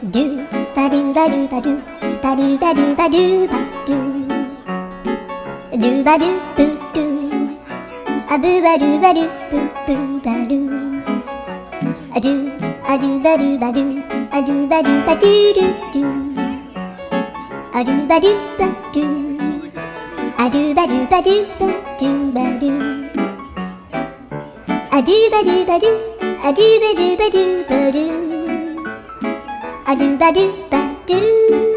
do ba do ba do ba do ba do ba do ba do ba do ba do boo do a boo ba do ba do boo boo ba do a do ba do ba do a do ba do ba do do do a do ba do ba do a do ba do ba do ba do ba do a do ba do ba do a do ba do ba do ba do a do ba do ba do